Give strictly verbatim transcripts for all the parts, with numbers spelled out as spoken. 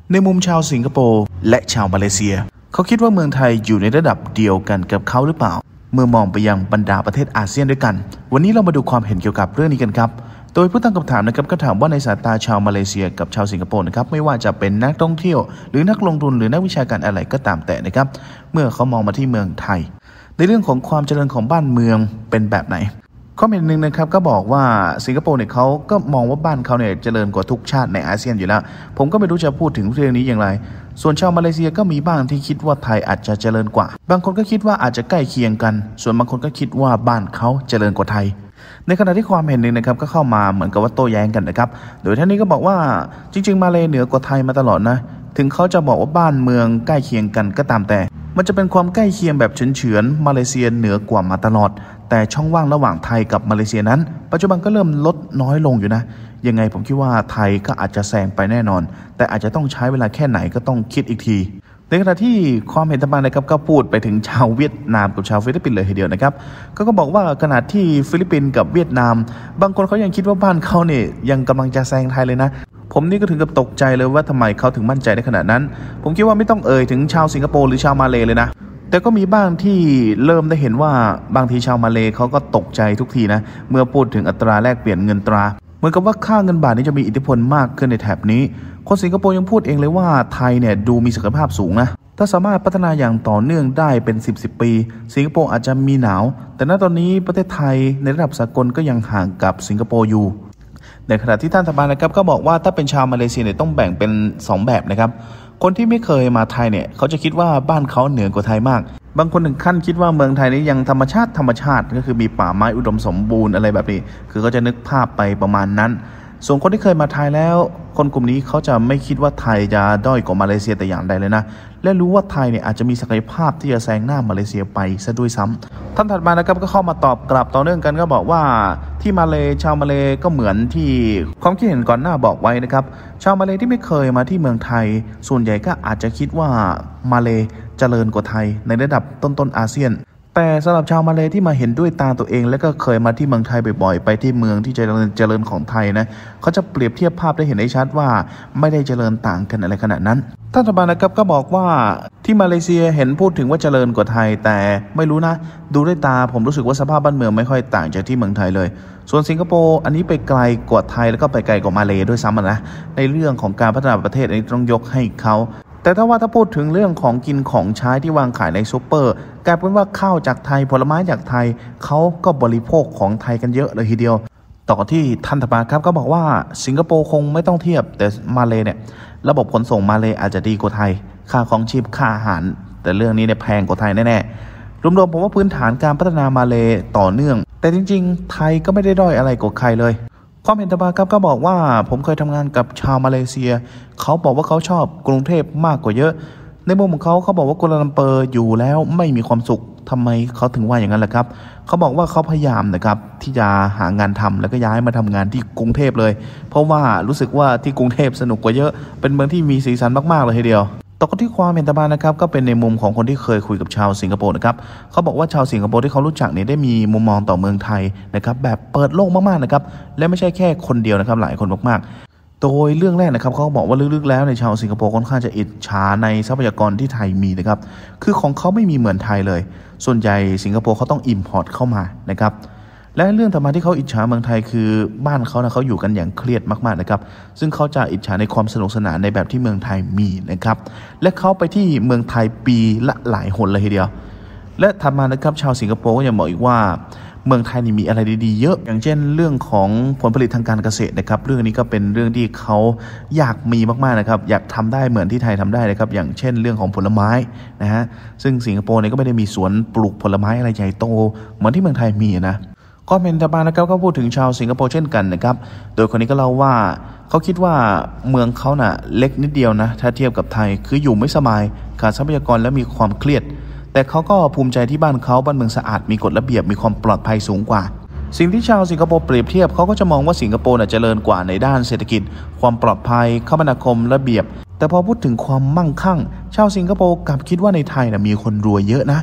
ในมุมชาวสิงคโปร์และชาวมาเลเซียเขาคิดว่าเมืองไทยอยู่ในระดับเดียวกันกับเขาหรือเปล่าเมื่อมองไปยังบรรดาประเทศอาเซียนด้วยกันวันนี้เรามาดูความเห็นเกี่ยวกับเรื่องนี้กันครับโดยผู้ตั้งคำถามนะครับก็ถามว่าในสายตาชาวมาเลเซียกับชาวสิงคโปร์นะครับไม่ว่าจะเป็นนักท่องเที่ยวหรือนักลงทุนหรือนักวิชาการอะไรก็ตามแต่นะครับเมื่อเขามองมาที่เมืองไทยในเรื่องของความเจริญของบ้านเมืองเป็นแบบไหนข้อมูลหนึ่งนะครับก็บอกว่าสิงคโปร์เนี่ยเขาก็มองว่าบ้านเขาเนี่ยเจริญกว่าทุกชาติในอาเซียนอยู่แล้วผมก็ไม่รู้จะพูดถึงเรื่องนี้อย่างไรส่วนชาวมาเลเซียก็มีบ้างที่คิดว่าไทยอาจจะเจริญกว่าบางคนก็คิดว่าอาจจะใกล้เคียงกันส่วนบางคนก็คิดว่าบ้านเขาเจริญกว่าไทยในขณะที่ความเห็นหนึ่งนะครับก็เข้ามาเหมือนกับว่าโต้แย้งกันนะครับโดยท่านนี้ก็บอกว่าจริงๆมาเลเหนือกว่าไทยมาตลอดนะถึงเขาจะบอกว่าบ้านเมืองใกล้เคียงกันก็ตามแต่มันจะเป็นความใกล้เคียงแบบเฉือนๆมาเลเซียเหนือกว่ามาตลอดแต่ช่องว่างระหว่างไทยกับมาเลเซียนั้นปัจจุบันก็เริ่มลดน้อยลงอยู่นะยังไงผมคิดว่าไทยก็อาจจะแซงไปแน่นอนแต่อาจจะต้องใช้เวลาแค่ไหนก็ต้องคิดอีกทีในขณะที่ความเห็นต่างๆนะครับก็พูดไปถึงชาวเวียดนามกับชาวฟิลิปปินส์เลยทีเดียวนะครับก็ก็บอกว่าขณะที่ฟิลิปปินส์กับเวียดนามบางคนเขายังคิดว่าบ้านเขาเนี่ยยังกำลังจะแซงไทยเลยนะผมนี่ก็ถึงกับตกใจเลยว่าทำไมเขาถึงมั่นใจในขนาดนั้นผมคิดว่าไม่ต้องเอ่ยถึงชาวสิงคโปร์หรือชาวมาเลเลยนะแต่ก็มีบ้างที่เริ่มได้เห็นว่าบางทีชาวมาเลเขาก็ตกใจทุกทีนะเมื่อพูดถึงอัตราแลกเปลี่ยนเงินตราเหมือนกับว่าค่าเงินบาทนี้จะมีอิทธิพลมากขึ้นในแถบนี้คนสิงคโปร์ยังพูดเองเลยว่าไทยเนี่ยดูมีศักยภาพสูงนะถ้าสามารถพัฒนาอย่างต่อเนื่องได้เป็นสิบ สิบปีสิงคโปร์อาจจะมีหนาวแต่ณตอนนี้ประเทศไทยในระดับสากลก็ยังห่างกับสิงคโปร์อยู่ในขณะที่ท่านทบาลนะครับก็บอกว่าถ้าเป็นชาวมาเลเซียเนี่ยต้องแบ่งเป็นสองแบบนะครับคนที่ไม่เคยมาไทยเนี่ยเขาจะคิดว่าบ้านเขาเหนือกว่าไทยมากบางคนถึงขั้นคิดว่าเมืองไทยนี้ยังธรรมชาติธรรมชาติก็คือมีป่าไม้อุดมสมบูรณ์อะไรแบบนี้คือเขาจะนึกภาพไปประมาณนั้นส่วนคนที่เคยมาไทยแล้วคนกลุ่มนี้เขาจะไม่คิดว่าไทยจะด้อยกว่ามาเลเซียแต่อย่างใดเลยนะและรู้ว่าไทยเนี่ยอาจจะมีศักยภาพที่จะแซงหน้ามาเลเซียไปซะด้วยซ้ำท่านถัดมานะครับก็เข้ามาตอบกลับต่อเนื่องกันก็บอกว่าที่มาเลชาวมาเลก็เหมือนที่ความคิดเห็นก่อนหน้าบอกไว้นะครับชาวมาเลที่ไม่เคยมาที่เมืองไทยส่วนใหญ่ก็อาจจะคิดว่ามาเลเจริญกว่าไทยในระดับต้นๆอาเซียนแต่สำหรับชาวมาเลที่มาเห็นด้วยตาตัวเองและก็เคยมาที่เมืองไทยบ่อยๆไปที่เมืองที่เจริญเจริญของไทยนะเขาจะเปรียบเทียบภาพได้เห็นได้ชัดว่าไม่ได้เจริญต่างกันอะไรขนาดนั้นท่านทบาลนะครับก็บอกว่าที่มาเลเซียเห็นพูดถึงว่าเจริญกว่าไทยแต่ไม่รู้นะดูด้วยตาผมรู้สึกว่าสภาพบ้านเมืองไม่ค่อยต่างจากที่เมืองไทยเลยส่วนสิงคโปร์อันนี้ไปไกลกว่าไทยแล้วก็ไปไกลกว่ามาเลด้วยซ้ำนะในเรื่องของการพัฒนาประเทศอันนี้ต้องยกให้เขาแต่ถ้าว่าถ้าพูดถึงเรื่องของกินของใช้ที่วางขายในซูเปอร์กลายเป็นว่าข้าวจากไทยผลไม้จากไทยเขาก็บริโภคของไทยกันเยอะเลยทีเดียวต่อที่ท่านทบาลครับก็บอกว่าสิงคโปร์คงไม่ต้องเทียบแต่มาเลเนี่ยระบบขนส่งมาเลอาจจะดีกว่าไทยค่าของชีพค่าอาหารแต่เรื่องนี้เนี่ยแพงกว่าไทยแน่ๆรวมๆผมว่าพื้นฐานการพัฒนามาเลต่อเนื่องแต่จริงๆไทยก็ไม่ได้ด้อยอะไรกว่าใครเลยความเห็นทบาลครับก็บอกว่าผมเคยทำงานกับชาวมาเลเซียเขาบอกว่าเขาชอบกรุงเทพมากกว่าเยอะในมุมของเขาเขาบอกว่ากัวลาลัมเปอร์อยู่แล้วไม่มีความสุขทำไมเขาถึงว่าอย่างนั้นล่ะครับเขาบอกว่าเขาพยายามนะครับที่จะหางานทำแล้วก็ย้ายมาทำงานที่กรุงเทพเลยเพราะว่ารู้สึกว่าที่กรุงเทพสนุกกว่าเยอะเป็นเมืองที่มีสีสันมากๆเลยทีเดียวต่อกันที่ความเห็นทบาลนะครับก็เป็นในมุมของคนที่เคยคุยกับชาวสิงคโปร์นะครับเขาบอกว่าชาวสิงคโปร์ที่เขารู้จักเนี่ยได้มีมุมมองต่อเมืองไทยนะครับแบบเปิดโลกมากๆนะครับและไม่ใช่แค่คนเดียวนะครับหลายคนมากๆโดยเรื่องแรกนะครับเขาบอกว่าลึกๆแล้วในชาวสิงคโปร์ค่อนข้างจะอิจฉาในทรัพยากรที่ไทยมีนะครับคือของเขาไม่มีเหมือนไทยเลยส่วนใหญ่สิงคโปร์เขาต้องอิมพอร์ตเข้ามานะครับและเรื่องธรรมะที่เขาอิจฉาเมืองไทยคือบ้านเขานะเขาอยู่กันอย่างเครียดมากๆนะครับซึ่งเขาจะอิจฉาในความสนุกสนานในแบบที่เมืองไทยมีนะครับและเขาไปที่เมืองไทยปีละหลายหนเลยทีเดียวและถัดมานะครับชาวสิงคโปร์ก็ยังบอกอีกว่าเมืองไทยนี่มีอะไรดีๆเยอะอย่างเช่นเรื่องของผลผลิตทางการเกษตรนะครับเรื่องนี้ก็เป็นเรื่องที่เขาอยากมีมากๆนะครับอยากทำได้เหมือนที่ไทยทำได้นะครับอย่างเช่นเรื่องของผลไม้นะฮะซึ่งสิงคโปร์เนี่ยก็ไม่ได้มีสวนปลูกผลไม้อะไรใหญ่โตเหมือนที่เมืองไทยมีนะก็เป็นทบาลนะครับก็พูดถึงชาวสิงคโปร์เช่นกันนะครับโดยคนนี้ก็เล่าว่าเขาคิดว่าเมืองเขาน่ะเล็กนิดเดียวนะถ้าเทียบกับไทยคืออยู่ไม่สบายขาดทรัพยากรและมีความเครียดแต่เขาก็ภูมิใจที่บ้านเขาบ้านเมืองสะอาดมีกฎระเบียบมีความปลอดภัยสูงกว่าสิ่งที่ชาวสิงคโปร์เปรียบเทียบเขาก็จะมองว่าสิงคโปร์น่ะเจริญกว่าในด้านเศรษฐกิจความปลอดภัยคมนาคมระเบียบแต่พอพูดถึงความมั่งคั่งชาวสิงคโปร์กลับคิดว่าในไทยน่ะมีคนรวยเยอะนะ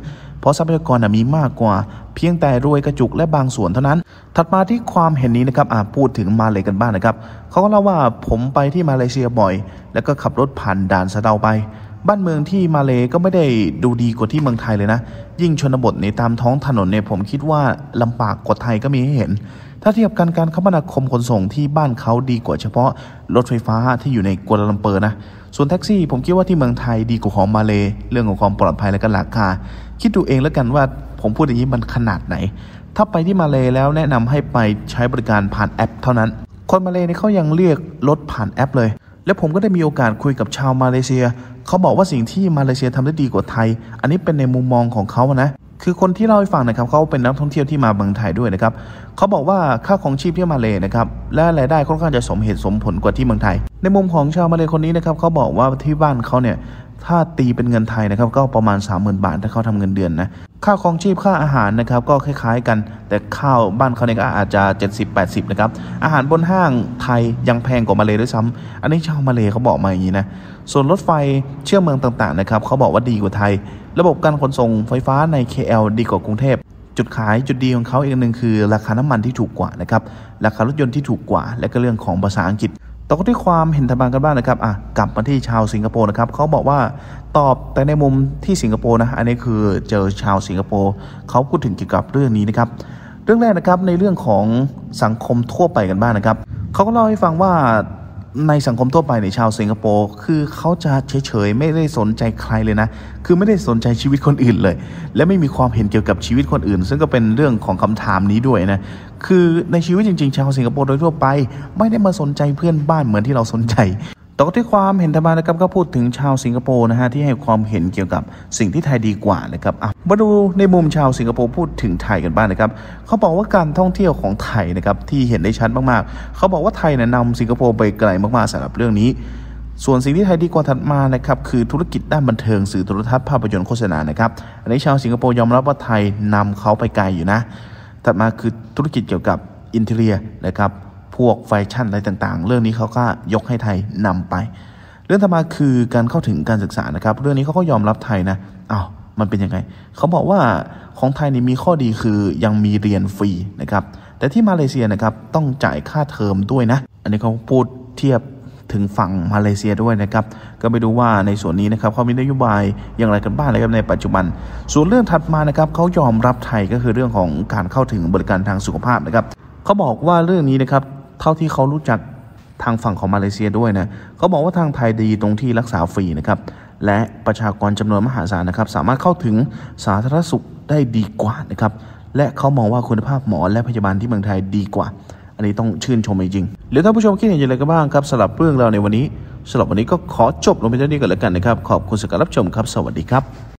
เพราะทรัพยากรมีมากกว่าเพียงแต่รวยกระจุกและบางส่วนเท่านั้นถัดมาที่ความเห็นนี้นะครับอ่าพูดถึงมาเลกันบ้างนะครับเขาก็เล่าว่าผมไปที่มาเลเซียบ่อยแล้วก็ขับรถผ่านด่านสะเดาไปบ้านเมืองที่มาเลก็ไม่ได้ดูดีกว่าที่เมืองไทยเลยนะยิ่งชนบทในตามท้องถนนเนี่ยผมคิดว่าลำบากกว่าไทยก็มีให้เห็นถ้าเทียบกันการคมนาคมขนส่งที่บ้านเขาดีกว่าเฉพาะรถไฟฟ้าที่อยู่ในกัวลาลัมเปอร์นะส่วนแท็กซี่ผมคิดว่าที่เมืองไทยดีกว่าของมาเลเรื่องของความปลอดภัยและก็ราคาคิดดูเองแล้วกันว่าผมพูดอย่างนี้มันขนาดไหนถ้าไปที่มาเลแล้วแนะนำให้ไปใช้บริการผ่านแอปเท่านั้นคนมาเลนี่เขายังเรียกรถผ่านแอปเลยและผมก็ได้มีโอกาสคุยกับชาวมาเลเซียเขาบอกว่าสิ่งที่มาเลเซียทำได้ดีกว่าไทยอันนี้เป็นในมุมมองของเขานะคือคนที่เล่าให้ฟังนะครับเขาเป็นนักท่องเที่ยวที่มาเมืองไทยด้วยนะครับเขาบอกว่าค่าของชีพที่มาเลนะครับและรายได้ค่อนข้างจะสมเหตุสมผลกว่าที่เมืองไทยในมุมของชาวมาเลคนนี้นะครับเขาบอกว่าที่บ้านเขาเนี่ยถ้าตีเป็นเงินไทยนะครับก็ประมาณ สามหมื่น บาทถ้าเขาทำเงินเดือนนะค่าของชีพค่าอาหารนะครับก็คล้ายๆกันแต่ข้าวบ้านเขาเนี่ยก็อาจจะ เจ็ดสิบ แปดสิบ นะครับอาหารบนห้างไทยยังแพงกว่ามาเลด้วยซ้ำอันนี้ชาวมาเลเขาบอกมาอย่างนี้นะส่วนรถไฟเชื่อมเมืองต่างๆนะครับเขาบอกว่าดีกว่าไทยระบบการขนส่งไฟฟ้าใน เค แอล ดีกว่ากรุงเทพจุดขายจุดดีของเขาอีกหนึ่งคือราคาน้ำมันที่ถูกกว่านะครับราคารถยนต์ที่ถูกกว่าและก็เรื่องของภาษาอังกฤษต่อที่ความเห็นทางกันบ้างนะครับอ่ะกลับมาที่ชาวสิงคโปร์นะครับเขาบอกว่าตอบแต่ในมุมที่สิงคโปร์นะอันนี้คือเจอชาวสิงคโปร์เขาพูดถึงเกี่ยวกับเรื่องนี้นะครับเรื่องแรกนะครับในเรื่องของสังคมทั่วไปกันบ้างนะครับเขาก็เล่าให้ฟังว่าในสังคมทั่วไปในชาวสิงคโปร์คือเขาจะเฉยๆไม่ได้สนใจใครเลยนะคือไม่ได้สนใจชีวิตคนอื่นเลยและไม่มีความเห็นเกี่ยวกับชีวิตคนอื่นซึ่งก็เป็นเรื่องของคำถามนี้ด้วยนะคือในชีวิตจริงๆชาวสิงคโปร์โดยทั่วไปไม่ได้มาสนใจเพื่อนบ้านเหมือนที่เราสนใจต่อที่ความเห็นทางบ้านนะครับก็พูดถึงชาวสิงคโปร์นะฮะที่ให้ความเห็นเกี่ยวกับสิ่งที่ไทยดีกว่านะครับมาดูในมุมชาวสิงคโปร์พูดถึงไทยกันบ้างนะครับเขาบอกว่าการท่องเที่ยวของไทยนะครับที่เห็นได้ชัดมากๆเขาบอกว่าไทยเนี่ยนำสิงคโปร์ไปไกลมากๆสำหรับเรื่องนี้ส่วนสิ่งที่ไทยดีกว่าถัดมานะครับคือธุรกิจด้านบันเทิงสื่อโทรทัศน์ภาพยนตร์โฆษณานะครับอันนี้ชาวสิงคโปร์ยอมรับว่าไทยนำเขาไปไกลอยู่นะถัดมาคือธุรกิจเกี่ยวกับอินเทเรียนะครับพวกแฟชั่นอะไรต่างๆเรื่องนี้เขาก็ยกให้ไทยนำไปเรื่องต่อมาคือการเข้าถึงการศึกษานะครับเรื่องนี้เขาก็ยอมรับไทยนะอ้าวมันเป็นยังไงเขาบอกว่าของไทยนี่มีข้อดีคือยังมีเรียนฟรีนะครับแต่ที่มาเลเซียนะครับต้องจ่ายค่าเทอมด้วยนะอันนี้เขาพูดเทียบถึงฝั่งมาเลเซียด้วยนะครับก็ไปดูว่าในส่วนนี้นะครับเขามีนโยบายอย่างไรกันบ้างนะครับในปัจจุบันส่วนเรื่องถัดมานะครับเขายอมรับไทยก็คือเรื่องของการเข้าถึงบริการทางสุขภาพนะครับเขาบอกว่าเรื่องนี้นะครับเท่าที่เขารู้จักทางฝั่งของมาเลเซียด้วยนะเขาบอกว่าทางไทยดีตรงที่รักษาฟรีนะครับและประชากรจำนวนมหาศาลนะครับสามารถเข้าถึงสาธารณสุขได้ดีกว่านะครับและเขามองว่าคุณภาพหมอและพยาบาลที่เมืองไทยดีกว่าอันนี้ต้องชื่นชมจริงๆหรือท่านผู้ชมคิดเห็นอย่างไรกันบ้างครับสำหรับเรื่องราวในวันนี้สำหรับวันนี้ก็ขอจบลงไปเท่านี้ก่อนแล้วกันนะครับขอบคุณสำหรับรับชมครับสวัสดีครับ